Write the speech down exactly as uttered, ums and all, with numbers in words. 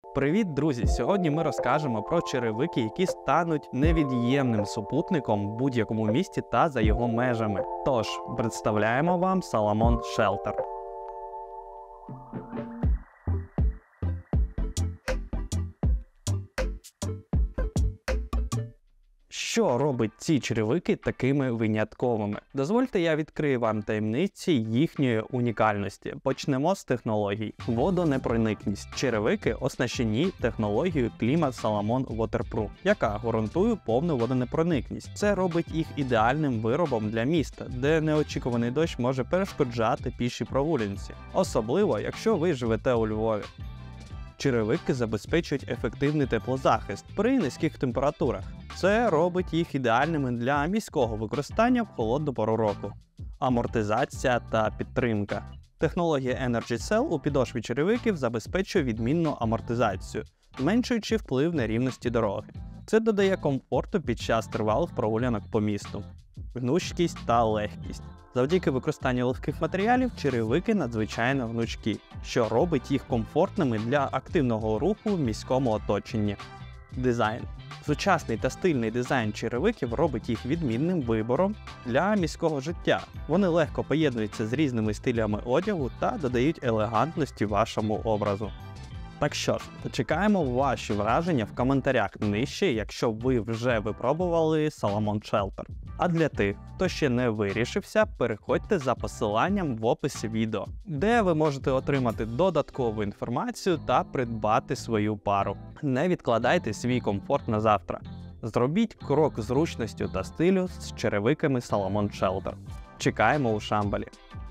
Привіт, друзі! Сьогодні ми розкажемо про черевики, які стануть невід'ємним супутником в будь-якому місті та за його межами. Тож, представляємо вам Salomon Shelter. Що робить ці черевики такими винятковими? Дозвольте, я відкрию вам таємниці їхньої унікальності. Почнемо з технологій. Водонепроникність. Черевики оснащені технологією Clima Salomon Waterproof, яка гарантує повну водонепроникність. Це робить їх ідеальним виробом для міста, де неочікуваний дощ може перешкоджати пішій прогулянці. Особливо, якщо ви живете у Львові. Черевики забезпечують ефективний теплозахист при низьких температурах. Це робить їх ідеальними для міського використання в холодну пору року. Амортизація та підтримка. Технологія Energy Cell у підошві черевиків забезпечує відмінну амортизацію, зменшуючи вплив нерівності дороги. Це додає комфорту під час тривалих прогулянок по місту. Гнучкість та легкість. Завдяки використанню легких матеріалів черевики надзвичайно гнучкі, що робить їх комфортними для активного руху в міському оточенні. Дизайн. Сучасний та стильний дизайн черевиків робить їх відмінним вибором для міського життя. Вони легко поєднуються з різними стилями одягу та додають елегантності вашому образу. Так що ж, чекаємо ваші враження в коментарях нижче, якщо ви вже випробували Salomon Shelter. А для тих, хто ще не вирішився, переходьте за посиланням в описі відео, де ви можете отримати додаткову інформацію та придбати свою пару. Не відкладайте свій комфорт на завтра. Зробіть крок зручністю та стилю з черевиками Salomon Shelter. Чекаємо у Шамбалі.